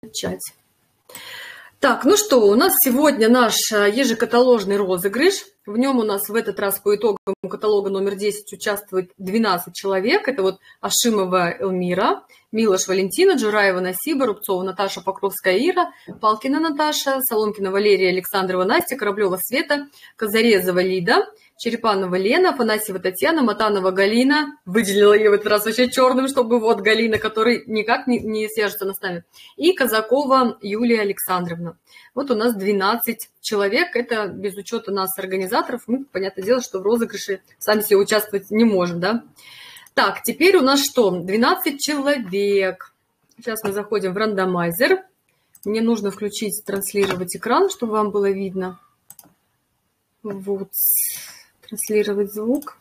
начать. Так, ну что, у нас сегодня наш ежекаталожный розыгрыш. В нем у нас в этот раз по итогам каталога номер 10 участвует 12 человек. Это вот Ашимова Элмира, Милош Валентина, Джураева Насиба, Рубцова Наташа, Покровская Ира, Палкина Наташа, Соломкина Валерия, Александрова Настя, Кораблева Света, Казарезова Лида, Черепанова Лена, Афанасьева Татьяна, Матанова Галина. Выделила ее в этот раз вообще черным, чтобы вот Галина, который никак не свяжется с нами. И Казакова Юлия Александровна. Вот у нас 12 человек. Это без учета нас, организаторов. Мы, понятное дело, что в розыгрыше сами себе участвовать не можем, да? Так, теперь у нас что? 12 человек. Сейчас мы заходим в рандомайзер. Мне нужно включить, транслировать экран, чтобы вам было видно. Вот. Транслировать звук.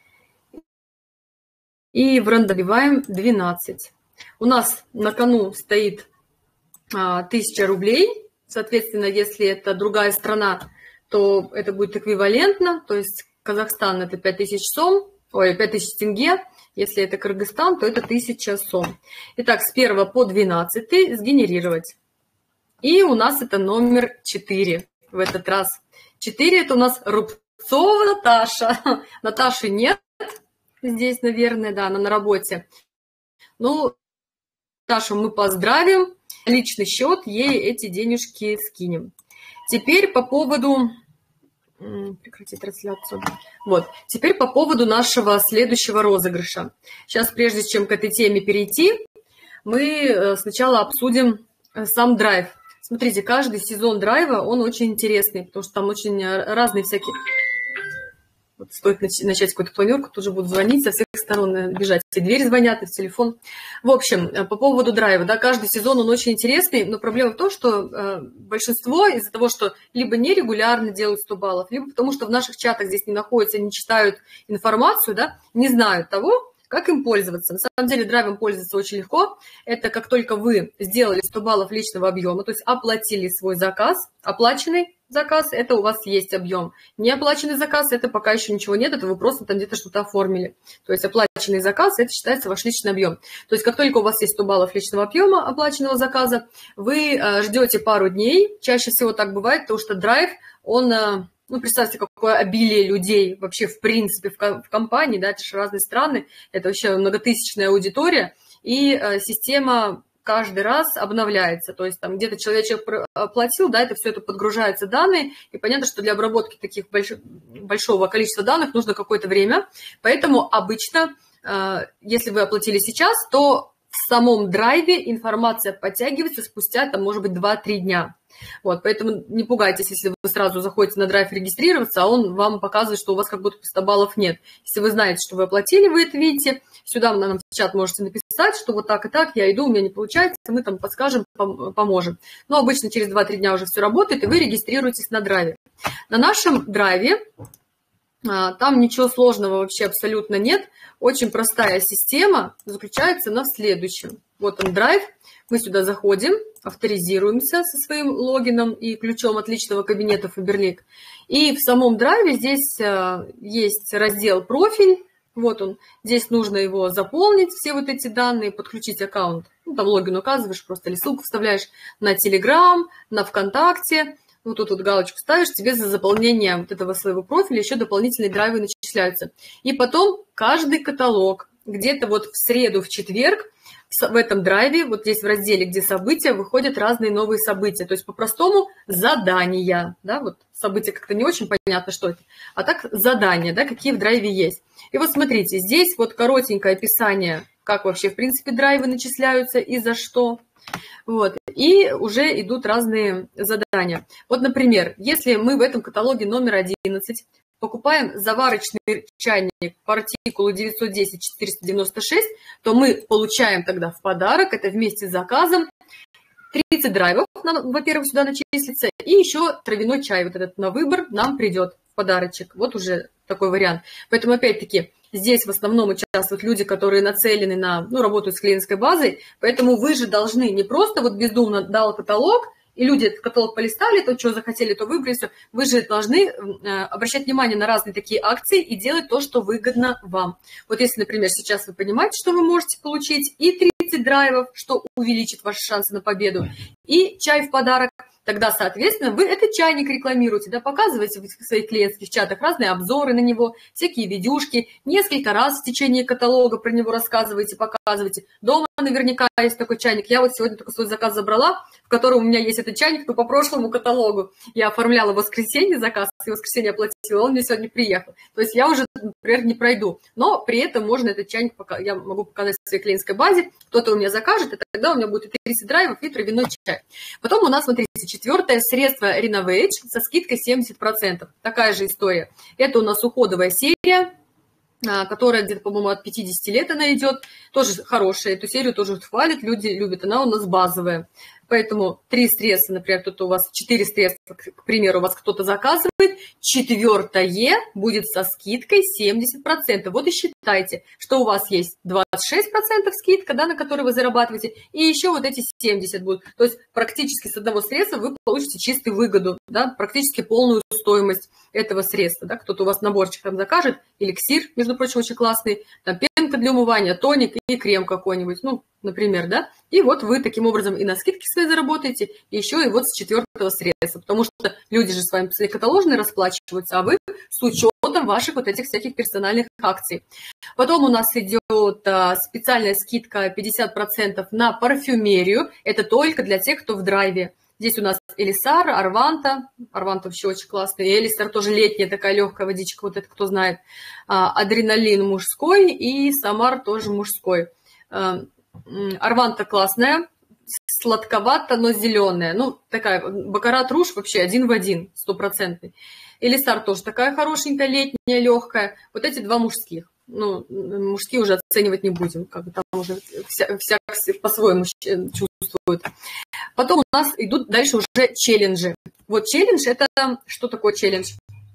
И в рандомиваем 12. У нас на кону стоит 1000 рублей. Соответственно, если это другая страна, то это будет эквивалентно. То есть Казахстан это 5000 сом, 5000 тенге. Если это Кыргызстан, то это 1000 сом. Итак, с 1 по 12 сгенерировать. И у нас это номер 4 в этот раз. 4 это у нас Рубцова Наташа. Наташи нет здесь, наверное, да, она на работе. Ну, Наташу мы поздравим. Личный счет, ей эти денежки скинем. Теперь по поводу... Прекратить трансляцию. Вот. Теперь по поводу нашего следующего розыгрыша. Сейчас, прежде чем к этой теме перейти, мы сначала обсудим сам драйв. Смотрите, каждый сезон драйва, он очень интересный, потому что там очень разные всякие... Вот стоит начать какую-то планерку, тут же будут звонить со всех сторон, бежать. И двери звонят, и в телефон. В общем, по поводу драйва, да, каждый сезон он очень интересный, но проблема в том, что большинство из-за того, что либо нерегулярно делают 100 баллов, либо потому что в наших чатах здесь не находятся, не читают информацию, да, не знают того, как им пользоваться. На самом деле драйвом пользоваться очень легко. Это как только вы сделали 100 баллов личного объема, то есть оплатили свой заказ, оплаченный заказ, это у вас есть объем. Неоплаченный заказ, это пока еще ничего нет, это вы просто там где-то что-то оформили. То есть оплаченный заказ, это считается ваш личный объем. То есть как только у вас есть 100 баллов личного объема оплаченного заказа, вы ждете пару дней. Чаще всего так бывает, потому что драйв, он... Ну, представьте, какое обилие людей вообще в принципе в компании, да, это же разные страны, это вообще многотысячная аудитория, и система каждый раз обновляется, то есть там где-то человек оплатил, да, это все это подгружаются данные, и понятно, что для обработки таких большого количества данных нужно какое-то время, поэтому обычно, если вы оплатили сейчас, то в самом драйве информация подтягивается спустя, там, может быть, 2-3 дня. Вот, поэтому не пугайтесь, если вы сразу заходите на драйв регистрироваться, а он вам показывает, что у вас как будто 100 баллов нет. Если вы знаете, что вы оплатили, вы это видите, сюда нам в чат можете написать, что вот так и так, я иду, у меня не получается, мы там подскажем, поможем. Но обычно через 2-3 дня уже все работает, и вы регистрируетесь на драйве. На нашем драйве там ничего сложного вообще абсолютно нет. Очень простая система заключается в следующем. Вот он драйв, мы сюда заходим, авторизируемся со своим логином и ключом от личного кабинета Faberlic. И в самом драйве здесь есть раздел «Профиль». Вот он. Здесь нужно его заполнить, все вот эти данные, подключить аккаунт. Ну, там логин указываешь, просто или ссылку вставляешь на Telegram, на ВКонтакте. Вот тут вот галочку ставишь, тебе за заполнение вот этого своего профиля еще дополнительные драйвы начисляются. И потом каждый каталог, где-то вот в среду, в четверг, в этом драйве, вот здесь в разделе, где события, выходят разные новые события. То есть по-простому задания, да, вот события как-то не очень понятно, что это, а так задания, да, какие в драйве есть. И вот смотрите, здесь вот коротенькое описание, как вообще в принципе драйвы начисляются и за что. Вот, и уже идут разные задания. Вот, например, если мы в этом каталоге номер 11 покупаем заварочный чайник по артикулу 910-496, то мы получаем тогда в подарок, это вместе с заказом, 30 драйвов, во-первых, сюда начислится, и еще травяной чай, вот этот на выбор нам придет в подарочек. Вот уже такой вариант. Поэтому, опять-таки, здесь в основном участвуют люди, которые нацелены на, ну, работают с клиентской базой, поэтому вы же должны не просто вот бездумно дал каталог и люди этот каталог полистали, то, что захотели, то выбрали, все. Вы же должны обращать внимание на разные такие акции и делать то, что выгодно вам. Вот если, например, сейчас вы понимаете, что вы можете получить и 30 драйвов, что увеличит ваши шансы на победу, и чай в подарок, тогда, соответственно, вы этот чайник рекламируете, да, показываете в своих клиентских чатах разные обзоры на него, всякие видюшки, несколько раз в течение каталога про него рассказываете, показываете. Дома наверняка есть такой чайник. Я вот сегодня только свой заказ забрала, в котором у меня есть этот чайник, но по прошлому каталогу. Я оформляла в воскресенье заказ, и в воскресенье оплатила, он мне сегодня приехал. То есть я уже, например, не пройду. Но при этом можно этот чайник, я могу показать в своей клиентской базе, кто-то у меня закажет, и тогда у меня будет и 30 драйвов, и травяной чай. Потом у нас, смотрите, четвертое средство Renovage со скидкой 70%. Такая же история. Это у нас уходовая серия, которая где-то, по-моему, от 50 лет она идет. Тоже хорошая. Эту серию тоже хвалят, люди любят. Она у нас базовая. Поэтому 3 средства, например, кто-то у вас 4 средства, к примеру, у вас кто-то заказывает, четвертое будет со скидкой 70%. Вот и считайте, что у вас есть 26% скидка, да, на которую вы зарабатываете, и еще вот эти 70 будут. То есть практически с одного средства вы получите чистую выгоду, да, практически полную стоимость этого средства. Да. Кто-то у вас наборчик там закажет, эликсир, между прочим, очень классный, там пенка для умывания, тоник и крем какой-нибудь, ну, например, да, и вот вы таким образом и на скидки свои заработаете, и еще и вот с четвертого средства, потому что люди же с вами после каталожные расплачиваются, а вы с учетом ваших вот этих всяких персональных акций. Потом у нас идет специальная скидка 50% на парфюмерию, это только для тех, кто в драйве. Здесь у нас Элисар, Арванта вообще очень классный, Элисар тоже летняя такая легкая водичка, вот это кто знает, Адреналин мужской и Самар тоже мужской. Арванта классная, сладковато, но зеленая. Ну, такая, Бакарат Руж вообще 1 в 1, 100%. Элисар тоже такая хорошенькая, летняя, легкая. Вот эти 2 мужских. Ну, мужские уже оценивать не будем, как бы там уже всяк по-своему чувствуют. Потом у нас идут дальше уже челленджи. Вот челлендж – это что такое челлендж?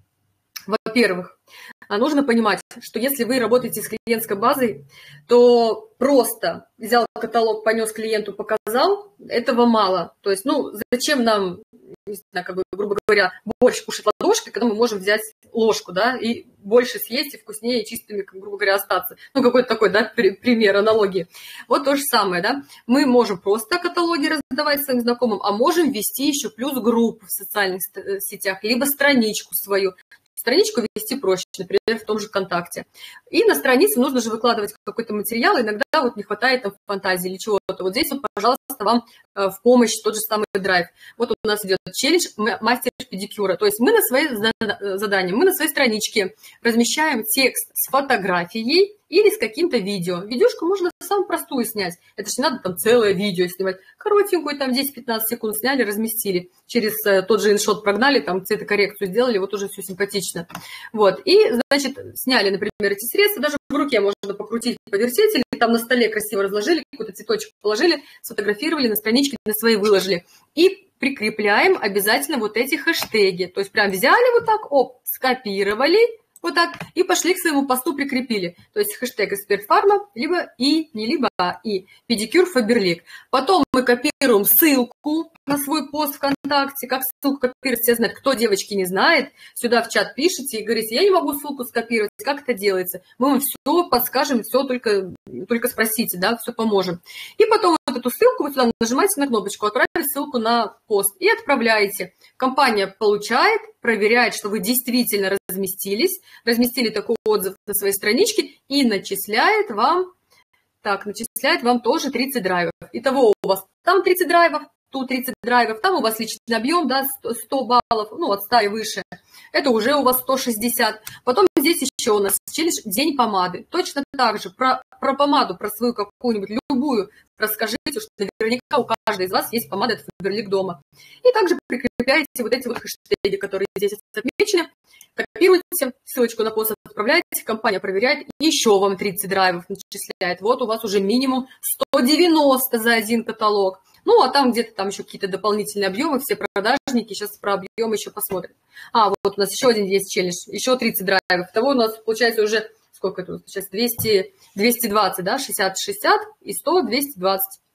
Во-первых, нужно понимать, что если вы работаете с клиентской базой, то просто взял каталог, понес клиенту, показал, этого мало. То есть, ну, зачем нам, не знаю, как бы, грубо говоря, борщ кушать ладошкой, когда мы можем взять ложку, да, и больше съесть, и вкуснее, и чистыми, грубо говоря, остаться. Ну, какой-то такой, да, пример, аналогии. Вот то же самое, да. Мы можем просто каталоги раздавать своим знакомым, а можем вести еще плюс группу в социальных сетях, либо страничку свою. Страничку вести проще, например, в том же ВКонтакте. И на странице нужно же выкладывать какой-то материал, иногда вот не хватает там фантазии или чего-то. Вот здесь вот, пожалуйста, вам в помощь тот же самый драйв. Вот у нас идет челлендж мастер педикюра. То есть мы на свои задания, мы на своей страничке размещаем текст с фотографией или с каким-то видео. Видюшку можно самую простую снять. Это же не надо там целое видео снимать. Коротенькую, там 10-15 секунд сняли, разместили. Через тот же иншот прогнали, там цветокоррекцию сделали, вот уже все симпатично. Вот. И, значит, сняли, например, эти средства. Даже в руке можно покрутить, повертеть, или там на столе красиво разложили, какой-то цветочек положили, сфотографировали, на страничке на свои выложили. И прикрепляем обязательно вот эти хэштеги. То есть прям взяли вот так, скопировали, вот так, и пошли к своему посту, прикрепили. То есть хэштег «Эксперт Фарма», либо «и», не либо «а», «и», «Педикюр Фаберлик». Потом мы копируем ссылку на свой пост ВКонтакте. Как ссылку копировать, все знают. Кто, девочки, не знает, сюда в чат пишите и говорите: я не могу ссылку скопировать, как это делается. Мы вам все подскажем, все только спросите, да, все поможем. И потом вот эту ссылку вы сюда нажимаете на кнопочку «Отправить ссылку на пост» и отправляете. Компания получает, проверяет, что вы действительно разместили такой отзыв на своей страничке и начисляет вам тоже 30 драйвов. Итого у вас там 30 драйвов, тут 30 драйвов, там у вас личный объем, да, 100 баллов, ну, от 100 и выше. Это уже у вас 160. Потом здесь еще у нас челлендж «День помады». Точно так же про помаду, про свою какую-нибудь, любую, расскажите, что наверняка у каждой из вас есть помада от Фаберлик дома. И также прикрепляете вот эти вот хэштеги, которые здесь отмечены, копируете, ссылочку на пост отправляете, компания проверяет, и еще вам 30 драйвов начисляет. Вот у вас уже минимум 190 за один каталог. Ну, а там где-то там еще какие-то дополнительные объемы, все продажники, сейчас про объемы еще посмотрим. Вот у нас еще один есть челлендж, еще 30 драйвов. Того у нас получается уже, сколько это сейчас, 220, да, 60-60 и 100, 220.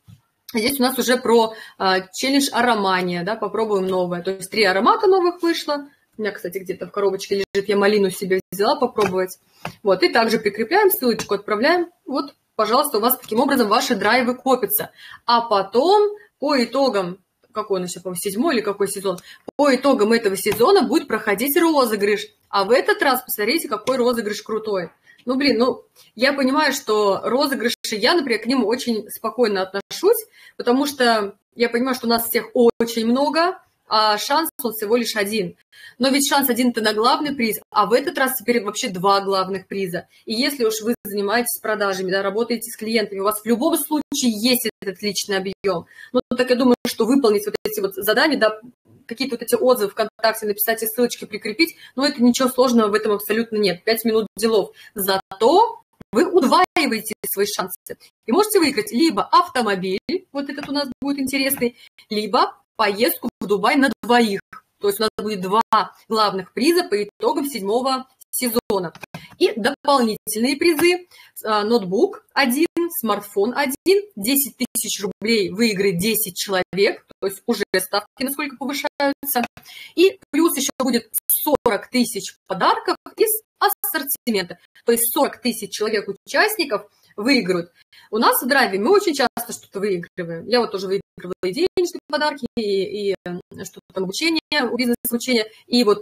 Здесь у нас уже про челлендж аромания, да, попробуем новое. То есть 3 аромата новых вышло. У меня, кстати, где-то в коробочке лежит, я малину себе взяла попробовать. Вот, и также прикрепляем, ссылочку отправляем. Вот, пожалуйста, у вас таким образом ваши драйвы копятся. А потом, по итогам, какой у нас сейчас, по-моему, 7-й или какой сезон, по итогам этого сезона будет проходить розыгрыш. А в этот раз, посмотрите, какой розыгрыш крутой. Ну, блин, ну, я понимаю, что розыгрыши, я, например, к ним очень спокойно отношусь, потому что я понимаю, что у нас всех очень много, а шанс он всего лишь один. Но ведь шанс один – это на главный приз, а в этот раз теперь вообще 2 главных приза. И если уж вы занимаетесь продажами, да, работаете с клиентами, у вас в любом случае есть этот личный объем. Ну, так я думаю, что выполнить вот эти вот задания, да, какие-то вот эти отзывы ВКонтакте, написать и ссылочки прикрепить, но это ничего сложного в этом абсолютно нет. 5 минут делов. Зато вы удваиваете свои шансы. И можете выиграть либо автомобиль, вот этот у нас будет интересный, либо поездку в Дубай на 2. То есть у нас будет 2 главных приза по итогам 7-го сезона. И дополнительные призы. Ноутбук 1, смартфон 1, 10 тысяч рублей выиграет 10 человек, то есть уже ставки насколько повышаются. И плюс еще будет 40 тысяч подарков из ассортимента. То есть 40 тысяч человек-участников выиграют. У нас в драйве мы очень часто что-то выигрываем. Я вот тоже выигрывала и денежные подарки, и что-то там обучение, бизнес-обучение. И вот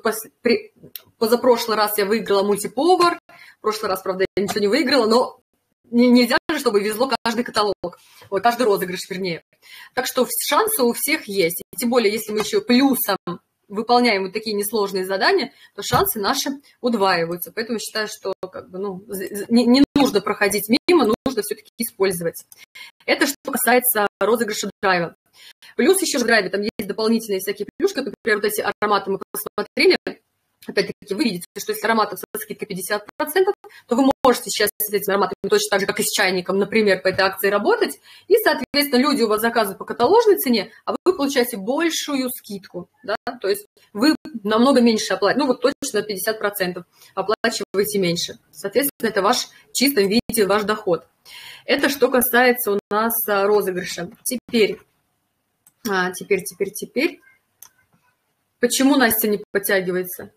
позапрошлый раз я выиграла мультиповар. В прошлый раз, правда, я ничего не выиграла, но нельзя же, чтобы везло каждый каталог. Вот, каждый розыгрыш, вернее. Так что шансы у всех есть. И тем более, если мы еще плюсом выполняем вот такие несложные задания, то шансы наши удваиваются. Поэтому считаю, что как бы, ну, не нужно проходить мимо, нужно все-таки использовать. Это что касается розыгрыша драйва. Плюс еще в драйве там есть дополнительные всякие плюшки. Например, вот эти ароматы мы посмотрели. Опять-таки, вы видите, что если ароматов со скидкой 50%, то вы можете сейчас с этими ароматами точно так же, как и с чайником, например, по этой акции работать. И, соответственно, люди у вас заказывают по каталожной цене, а вы получаете большую скидку. Да? То есть вы намного меньше оплачиваете, ну вот точно 50% оплачиваете меньше. Соответственно, это ваш в чистом виде ваш доход. Это что касается у нас розыгрыша. Теперь. Почему Настя не подтягивается?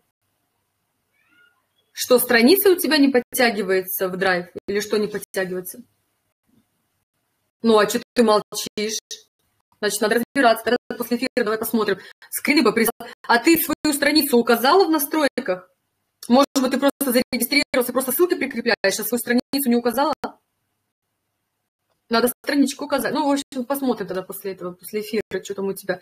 Что, страница у тебя не подтягивается в драйв? Или что не подтягивается? Ну, а что ты молчишь? Значит, надо разбираться. Тогда после эфира давай посмотрим. Скрины бы прислал. А ты свою страницу указала в настройках? Может быть, ты просто зарегистрировался, просто ссылки прикрепляешь, а свою страницу не указала? Надо страничку указать. Ну, в общем, посмотрим тогда после этого, после эфира, что там у тебя.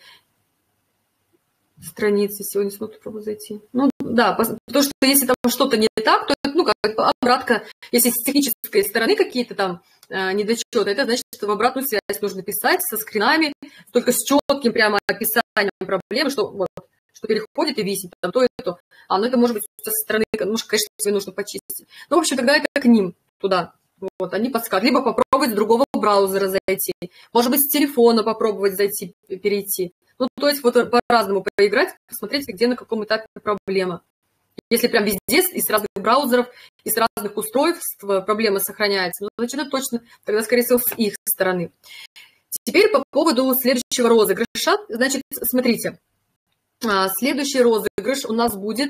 Страницы сегодня смогу пробовать зайти. Ну, да, потому что если там что-то не так, то, ну, как обратка, если с технической стороны какие-то там недочеты, это значит, что в обратную связь нужно писать со скринами, только с четким прямо описанием проблемы, что вот, что переходит и висит, там то и то. А, ну, это может быть со стороны, может, конечно, тебе нужно почистить. Ну, в общем, тогда это к ним туда. Вот, они подскажут. Либо попробовать с другого браузера зайти. Может быть, с телефона попробовать зайти, перейти. Ну, то есть вот по-разному поиграть, посмотреть, где на каком этапе проблема. Если прям везде, из разных браузеров, из разных устройств проблема сохраняется, ну, значит, это точно тогда, скорее всего, с их стороны. Теперь по поводу следующего розыгрыша. Значит, смотрите, следующий розыгрыш у нас будет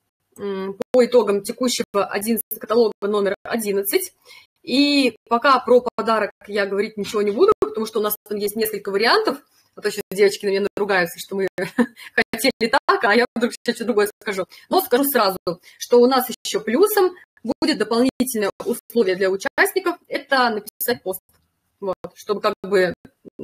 по итогам текущего 11 каталога номер 11. И пока про подарок я говорить ничего не буду, потому что у нас там есть несколько вариантов. А то сейчас девочки на меня наругаются, что мы хотели так, а я вдруг сейчас что-то другое скажу. Но скажу сразу, что у нас еще плюсом будет дополнительное условие для участников – это написать пост. Вот, чтобы как бы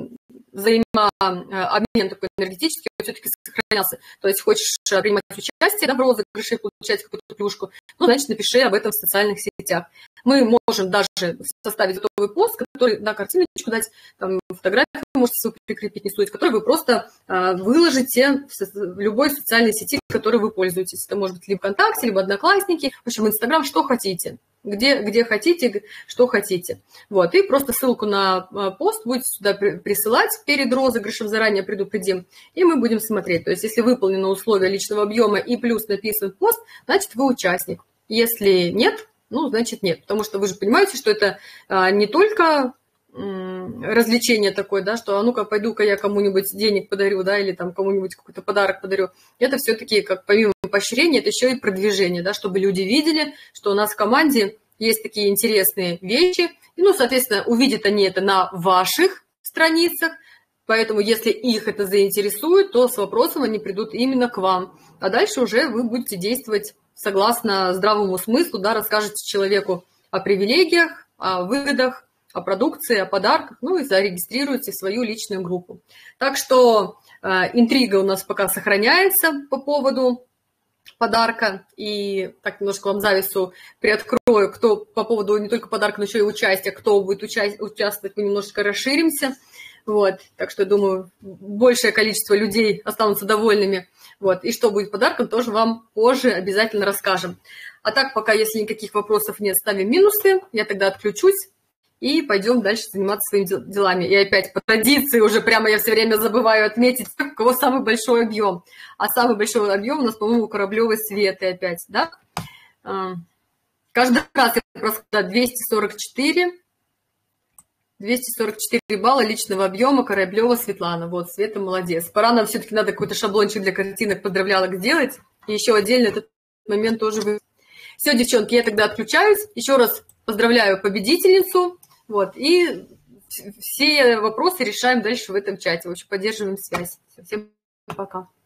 взаимообмен такой энергетический все-таки сохранялся. То есть хочешь принимать участие, да, в розыгрыше, получать какую-то плюшку, ну, значит, напиши об этом в социальных сетях. Мы можем даже составить готовый пост, который на картиночку дать, там, фотографию можете прикрепить, не суть, который вы просто выложите в любой социальной сети, которой вы пользуетесь. Это может быть либо ВКонтакте, либо Одноклассники, в общем, Инстаграм, что хотите. Где хотите, что хотите. Вот, и просто ссылку на пост будете сюда присылать перед розыгрышем, заранее предупредим, и мы будем смотреть. То есть, если выполнено условие личного объема и плюс написан пост, значит, вы участник. Если нет, ну, значит, нет. Потому что вы же понимаете, что это не только развлечение такое, да, что а ну-ка пойду-ка я кому-нибудь денег подарю, да, или там кому-нибудь какой-то подарок подарю. Это все-таки как помимо поощрения, это еще и продвижение, да, чтобы люди видели, что у нас в команде есть такие интересные вещи, и, ну, соответственно, увидят они это на ваших страницах, поэтому если их это заинтересует, то с вопросом они придут именно к вам, а дальше уже вы будете действовать согласно здравому смыслу, да, расскажете человеку о привилегиях, о выгодах, о продукции, о подарках, ну и зарегистрируйте свою личную группу. Так что интрига у нас пока сохраняется по поводу подарка. И так немножко вам завесу приоткрою, кто по поводу не только подарка, но еще и участия, кто будет участвовать, мы немножечко расширимся. Вот. Так что, я думаю, большее количество людей останутся довольными. Вот. И что будет подарком, тоже вам позже обязательно расскажем. А так, пока, если никаких вопросов нет, ставим минусы. Я тогда отключусь. И пойдем дальше заниматься своими делами. И опять по традиции уже прямо я все время забываю отметить, у кого самый большой объем. А самый большой объем у нас, по-моему, у Кораблевой Светы опять, да? Каждый раз я просто 244 балла личного объема Кораблева Светлана. Вот, Света молодец. Пора нам все-таки надо какой-то шаблончик для картинок поздравлялок сделать. И еще отдельно этот момент тоже. Все, девчонки, я тогда отключаюсь. Еще раз поздравляю победительницу. Вот, и все вопросы решаем дальше в этом чате. В общем, поддерживаем связь. Всем пока.